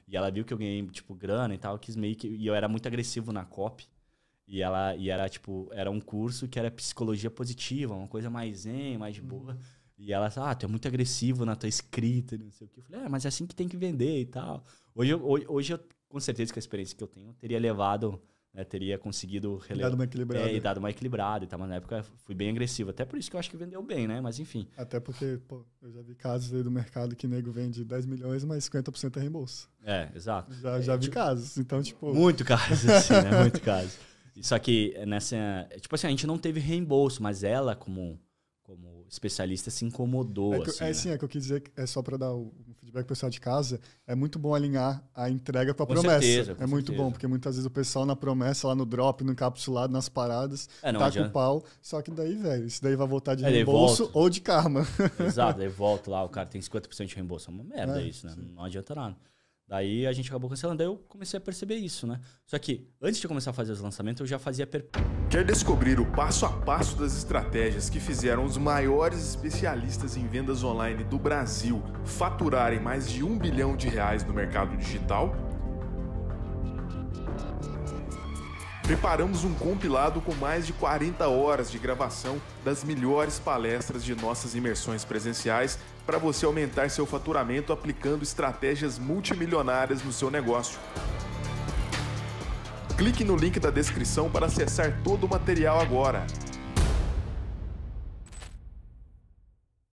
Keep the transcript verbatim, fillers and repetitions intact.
E ela viu que eu ganhei, tipo, grana e tal, quis meio que... E eu era muito agressivo na copy. E ela e era, tipo, era um curso que era psicologia positiva, uma coisa mais zen, mais de boa. Uhum. E ela falou, ah, tu é muito agressivo na tua escrita, não sei o quê. Eu falei, é, mas é assim que tem que vender e tal. Hoje, eu, hoje, hoje eu, com certeza, com a experiência que eu tenho, eu teria levado... Né, teria conseguido relevar. Dado uma equilibrada. É, e dado uma equilibrada e tal, mas na época fui bem agressivo. Até por isso que eu acho que vendeu bem, né? Mas enfim. Até porque, pô, eu já vi casos aí do mercado que nego vende dez milhões, mas cinquenta por cento é reembolso. É, exato. Já, é, já vi tipo, casos, então, tipo... Muito casos, assim, né? Muito casos. Só que nessa... Tipo assim, a gente não teve reembolso, mas ela, como... como especialista, se incomodou. É, que, assim, é né? sim, é que eu quis dizer, que é só para dar o feedback pro pessoal de casa, é muito bom alinhar a entrega com a com promessa. Certeza, com é muito certeza. bom, porque muitas vezes o pessoal na promessa, lá no drop, no encapsulado, nas paradas, é, não tá adianta. com o pau. Só que daí, velho, isso daí vai voltar de é, reembolso ou de karma. Exato, daí volta lá, o cara tem cinquenta por cento de reembolso. É uma merda é, isso, né? Sim. Não adianta nada. Daí a gente acabou cancelando, daí eu comecei a perceber isso, né? Só que, antes de começar a fazer os lançamentos, eu já fazia... Per... Quer descobrir o passo a passo das estratégias que fizeram os maiores especialistas em vendas online do Brasil faturarem mais de um bilhão de reais no mercado digital? Preparamos um compilado com mais de quarenta horas de gravação das melhores palestras de nossas imersões presenciais para você aumentar seu faturamento aplicando estratégias multimilionárias no seu negócio. Clique no link da descrição para acessar todo o material agora.